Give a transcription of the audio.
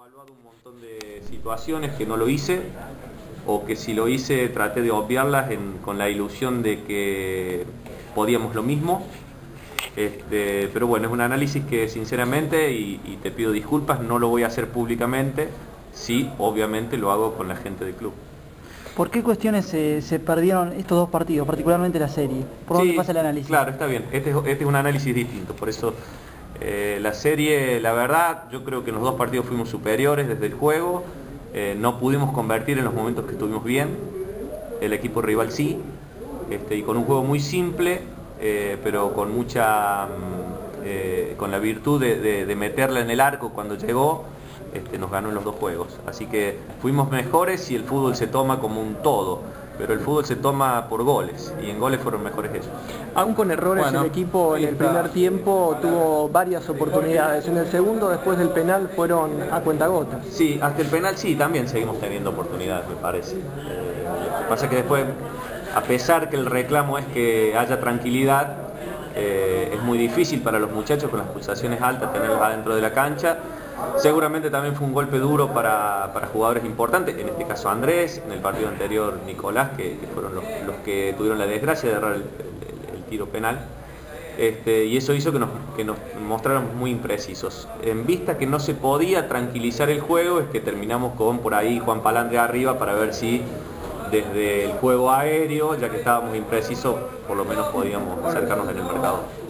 evaluado un montón de situaciones que no lo hice, o que si lo hice traté de obviarlas con la ilusión de que podíamos lo mismo. Pero bueno, es un análisis que sinceramente, y te pido disculpas, no lo voy a hacer públicamente. Sí, obviamente lo hago con la gente del club. ¿Por qué cuestiones se perdieron estos dos partidos, particularmente la serie? ¿Por dónde pasa el análisis? Claro, está bien. Este es un análisis distinto, por eso la serie, la verdad, yo creo que en los dos partidos fuimos superiores desde el juego. No pudimos convertir en los momentos que estuvimos bien, el equipo rival sí, y con un juego muy simple, pero con mucha, con la virtud de meterla en el arco cuando llegó. Nos ganó en los dos juegos, así que fuimos mejores y el fútbol se toma como un todo, pero el fútbol se toma por goles y en goles fueron mejores ellos. Aún con errores, el equipo en el primer tiempo tuvo varias oportunidades, en el segundo después del penal fueron a cuentagotas. Sí, hasta el penal sí, también seguimos teniendo oportunidades, me parece. Lo que pasa es que después, a pesar que el reclamo es que haya tranquilidad, es muy difícil para los muchachos con las pulsaciones altas tenerlos adentro de la cancha. Seguramente también fue un golpe duro para jugadores importantes, en este caso Andrés, en el partido anterior Nicolás, que fueron los que tuvieron la desgracia de errar el tiro penal. Y eso hizo que nos mostráramos muy imprecisos. En vista que no se podía tranquilizar el juego, es que terminamos con por ahí Juan Palandre arriba para ver si desde el juego aéreo, ya que estábamos imprecisos, por lo menos podíamos acercarnos en el mercado.